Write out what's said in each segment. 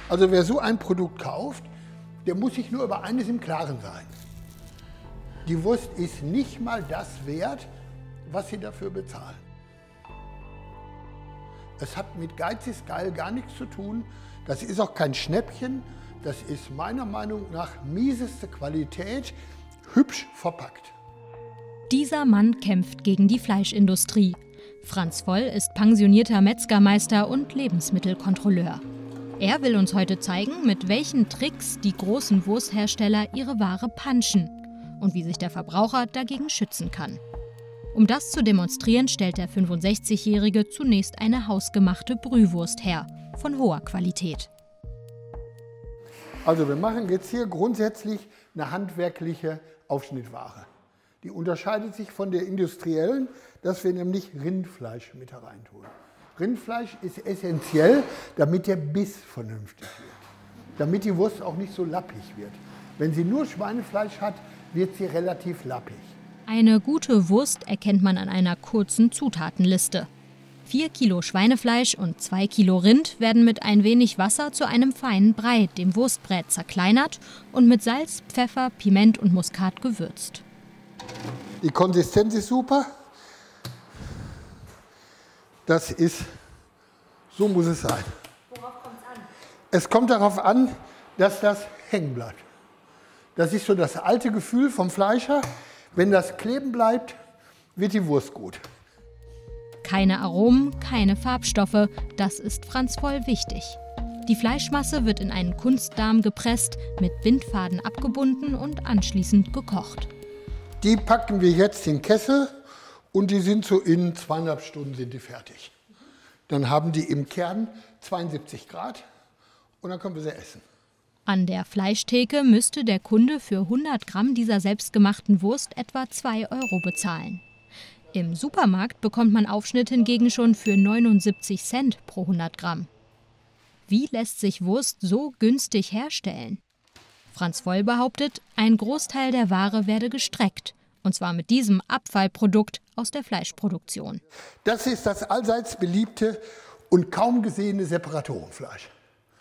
Also wer so ein Produkt kauft, der muss sich nur über eines im Klaren sein. Die Wurst ist nicht mal das wert, was Sie dafür bezahlen. Es hat mit Geiz ist geil gar nichts zu tun. Das ist auch kein Schnäppchen. Das ist meiner Meinung nach mieseste Qualität, hübsch verpackt. Dieser Mann kämpft gegen die Fleischindustrie. Franz Voll ist pensionierter Metzgermeister und Lebensmittelkontrolleur. Er will uns heute zeigen, mit welchen Tricks die großen Wursthersteller ihre Ware punchen und wie sich der Verbraucher dagegen schützen kann. Um das zu demonstrieren, stellt der 65-Jährige zunächst eine hausgemachte Brühwurst her, von hoher Qualität. Also wir machen jetzt hier grundsätzlich eine handwerkliche Aufschnittware. Die unterscheidet sich von der industriellen, dass wir nämlich Rindfleisch mit hereintun. Rindfleisch ist essentiell, damit der Biss vernünftig wird, damit die Wurst auch nicht so lappig wird. Wenn sie nur Schweinefleisch hat, wird sie relativ lappig. Eine gute Wurst erkennt man an einer kurzen Zutatenliste. 4 Kilo Schweinefleisch und 2 Kilo Rind werden mit ein wenig Wasser zu einem feinen Brei, dem Wurstbrät, zerkleinert und mit Salz, Pfeffer, Piment und Muskat gewürzt. Die Konsistenz ist super. Das ist, so muss es sein. Worauf kommt es an? Es kommt darauf an, dass das hängen bleibt. Das ist so das alte Gefühl vom Fleischer. Wenn das kleben bleibt, wird die Wurst gut. Keine Aromen, keine Farbstoffe, das ist Franz Voll wichtig. Die Fleischmasse wird in einen Kunstdarm gepresst, mit Bindfaden abgebunden und anschließend gekocht. Die packen wir jetzt in den Kessel und die sind so in 2,5 Stunden sind die fertig. Dann haben die im Kern 72 Grad und dann können wir sie essen. An der Fleischtheke müsste der Kunde für 100 Gramm dieser selbstgemachten Wurst etwa 2 € bezahlen. Im Supermarkt bekommt man Aufschnitt hingegen schon für 79 Cent pro 100 Gramm. Wie lässt sich Wurst so günstig herstellen? Franz Voll behauptet, ein Großteil der Ware werde gestreckt. Und zwar mit diesem Abfallprodukt aus der Fleischproduktion. Das ist das allseits beliebte und kaum gesehene Separatorenfleisch.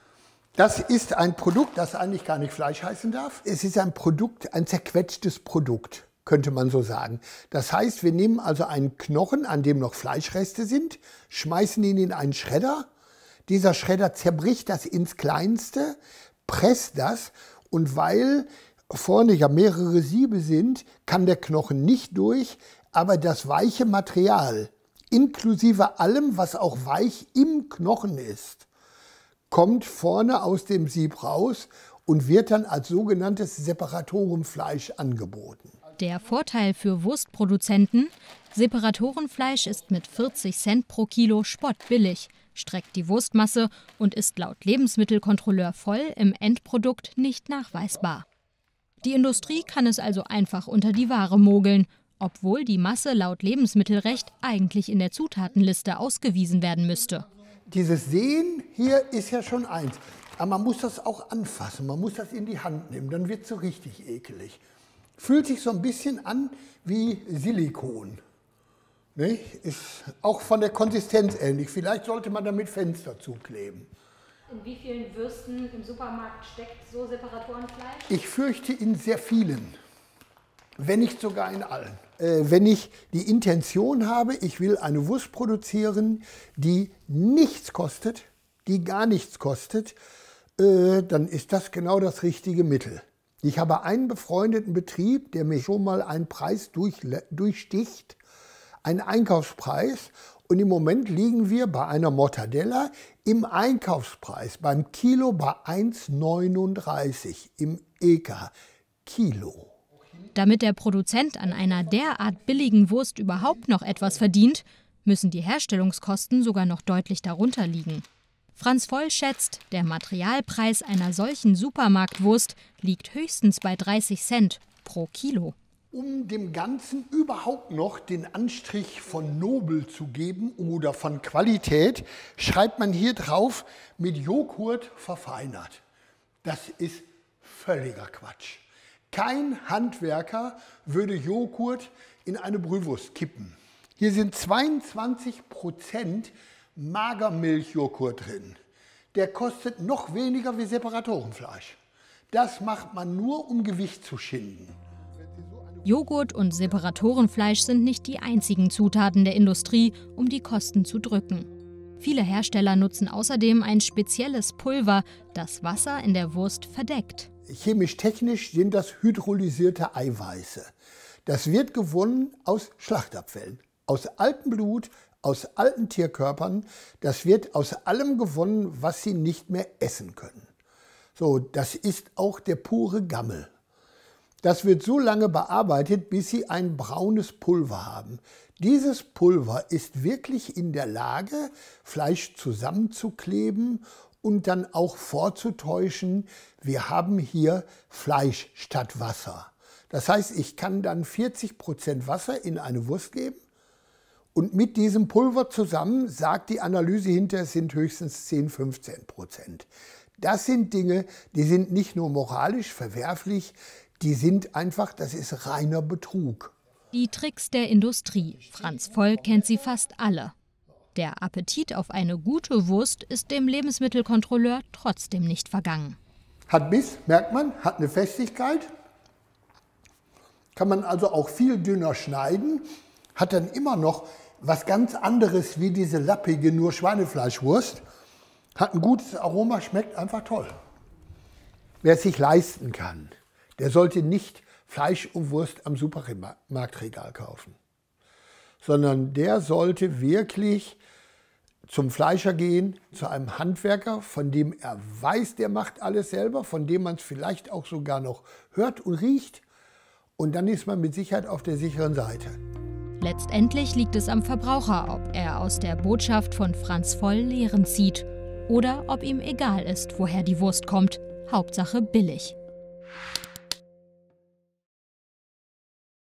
Das ist ein Produkt, das eigentlich gar nicht Fleisch heißen darf. Es ist ein Produkt, ein zerquetschtes Produkt, könnte man so sagen. Das heißt, wir nehmen also einen Knochen, an dem noch Fleischreste sind, schmeißen ihn in einen Schredder. Dieser Schredder zerbricht das ins Kleinste, presst das und weil vorne ja mehrere Siebe sind, kann der Knochen nicht durch, aber das weiche Material, inklusive allem, was auch weich im Knochen ist, kommt vorne aus dem Sieb raus und wird dann als sogenanntes Separatorenfleisch angeboten. Der Vorteil für Wurstproduzenten: Separatorenfleisch ist mit 40 Cent pro Kilo spottbillig, streckt die Wurstmasse und ist laut Lebensmittelkontrolleur Voll im Endprodukt nicht nachweisbar. Die Industrie kann es also einfach unter die Ware mogeln, obwohl die Masse laut Lebensmittelrecht eigentlich in der Zutatenliste ausgewiesen werden müsste. Dieses Sehen hier ist ja schon eins, aber man muss das auch anfassen, man muss das in die Hand nehmen, dann wird es so richtig ekelig. Fühlt sich so ein bisschen an wie Silikon. Ne? Ist auch von der Konsistenz ähnlich. Vielleicht sollte man damit Fenster zukleben. In wie vielen Würsten im Supermarkt steckt so Separatorenfleisch? Ich fürchte in sehr vielen, wenn nicht sogar in allen. Wenn ich die Intention habe, ich will eine Wurst produzieren, die nichts kostet, die gar nichts kostet, dann ist das genau das richtige Mittel. Ich habe einen befreundeten Betrieb, der mir schon mal einen Preis durchsticht, einen Einkaufspreis. Und im Moment liegen wir bei einer Mortadella im Einkaufspreis beim Kilo bei 1,39 im EK Kilo. Damit der Produzent an einer derart billigen Wurst überhaupt noch etwas verdient, müssen die Herstellungskosten sogar noch deutlich darunter liegen. Franz Voll schätzt, der Materialpreis einer solchen Supermarktwurst liegt höchstens bei 30 Cent pro Kilo. Um dem Ganzen überhaupt noch den Anstrich von nobel zu geben oder von Qualität, schreibt man hier drauf mit Joghurt verfeinert. Das ist völliger Quatsch. Kein Handwerker würde Joghurt in eine Brühwurst kippen. Hier sind 22% Magermilchjoghurt drin. der kostet noch weniger wie Separatorenfleisch. Das macht man nur, um Gewicht zu schinden. Joghurt und Separatorenfleisch sind nicht die einzigen Zutaten der Industrie, um die Kosten zu drücken. Viele Hersteller nutzen außerdem ein spezielles Pulver, das Wasser in der Wurst verdeckt. Chemisch-technisch sind das hydrolysierte Eiweiße. Das wird gewonnen aus Schlachtabfällen, aus altem Blut, aus alten Tierkörpern. Das wird aus allem gewonnen, was sie nicht mehr essen können. So, das ist auch der pure Gammel. Das wird so lange bearbeitet, bis sie ein braunes Pulver haben. Dieses Pulver ist wirklich in der Lage, Fleisch zusammenzukleben und dann auch vorzutäuschen, wir haben hier Fleisch statt Wasser. Das heißt, ich kann dann 40% Wasser in eine Wurst geben und mit diesem Pulver zusammen sagt die Analyse hinterher, es sind höchstens 10–15%. Das sind Dinge, die sind nicht nur moralisch verwerflich, die sind einfach, das ist reiner Betrug. Die Tricks der Industrie. Franz Voll kennt sie fast alle. Der Appetit auf eine gute Wurst ist dem Lebensmittelkontrolleur trotzdem nicht vergangen. Hat Biss, merkt man, hat eine Festigkeit. Kann man also auch viel dünner schneiden. Hat dann immer noch was ganz anderes wie diese lappige, nur Schweinefleischwurst. Hat ein gutes Aroma, schmeckt einfach toll. Wer es sich leisten kann, der sollte nicht Fleisch und Wurst am Supermarktregal kaufen, sondern der sollte wirklich zum Fleischer gehen, zu einem Handwerker, von dem er weiß, der macht alles selber, von dem man es vielleicht auch sogar noch hört und riecht. Und dann ist man mit Sicherheit auf der sicheren Seite. Letztendlich liegt es am Verbraucher, ob er aus der Botschaft von Franz Voll Lehren zieht oder ob ihm egal ist, woher die Wurst kommt. Hauptsache billig.